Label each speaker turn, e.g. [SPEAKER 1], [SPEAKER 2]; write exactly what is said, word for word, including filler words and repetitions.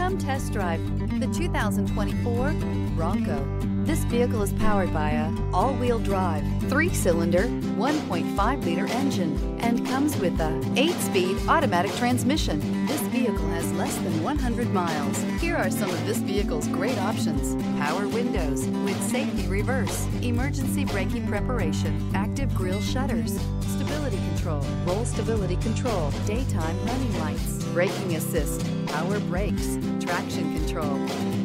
[SPEAKER 1] Come test drive the two thousand twenty-four Bronco. This vehicle is powered by a all-wheel drive, three-cylinder, one point five liter engine and comes with a eight-speed automatic transmission. This vehicle has less than one hundred miles. Here are some of this vehicle's great options: power windows with safety reverse, emergency braking preparation, active grille shutters, stability control, roll stability control, daytime running lights, braking assist, power brakes, traction control.